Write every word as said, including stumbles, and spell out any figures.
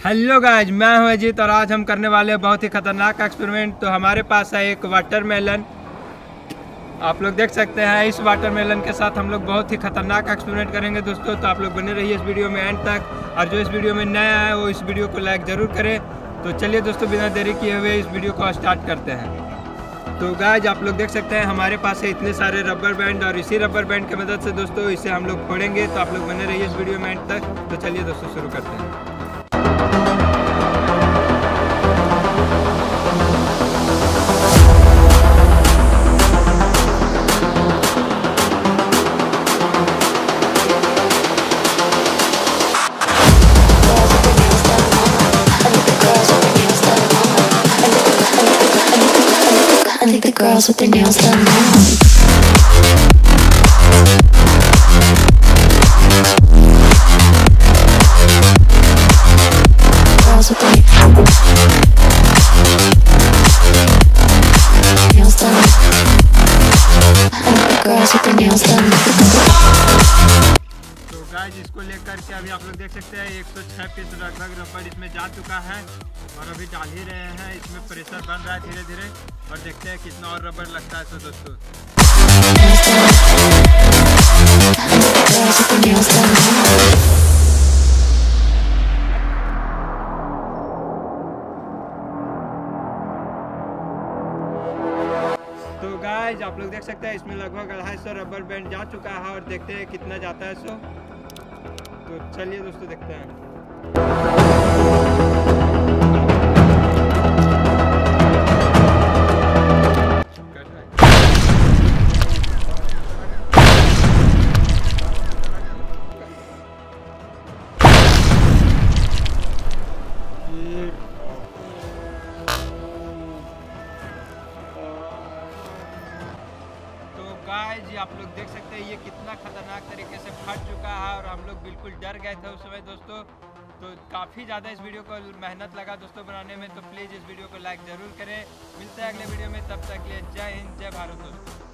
Hello guys, मैं हूं अजीत और आज हम करने वाले हैं बहुत ही खतरनाक एक्सपेरिमेंट। तो हमारे पास है एक वाटरमेलन, आप लोग देख सकते हैं। इस वाटरमेलन के साथ हम लोग बहुत ही खतरनाक एक्सपेरिमेंट करेंगे दोस्तों। तो आप लोग बने रहिए इस वीडियो में एंड तक, और जो इस वीडियो में नया है वो इस वीडियो को लाइक ज़रूर करें। तो चलिए दोस्तों, बिना देरी किए हुए इस वीडियो को स्टार्ट करते हैं। तो गाइज आप लोग देख सकते हैं हमारे पास है इतने सारे रबर बैंड, और इसी रबर बैंड की मदद से दोस्तों इसे हम लोग फोड़ेंगे। तो आप लोग बने रहिए इस वीडियो में एंड तक। तो चलिए दोस्तों शुरू करते हैं। I think the girls with their nails done now. Girls with their nails done. I think the girls with their nails done. तो गाइस इसको लेकर के अभी आप लोग देख सकते हैं एक सौ छह पीस लगभग रबड़ इसमें जा चुका है, और अभी डाल ही रहे हैं। इसमें प्रेशर बन रहा है धीरे धीरे, और देखते हैं कितना और रबड़ लगता है। तो दोस्तों तो गाइस आप लोग देख सकते हैं इसमें लगभग अढ़ाई सौ रबर बैंड जा चुका है, और देखते हैं कितना जाता है सो। तो चलिए दोस्तों देखते हैं। गाइस ये आप लोग देख सकते हैं ये कितना खतरनाक तरीके से फट चुका है, और हम लोग बिल्कुल डर गए थे उस समय दोस्तों। तो काफ़ी ज़्यादा इस वीडियो को मेहनत लगा दोस्तों बनाने में। तो प्लीज़ इस वीडियो को लाइक ज़रूर करें। मिलते हैं अगले वीडियो में, तब तक के लिए जय हिंद, जय भारत दोस्तों।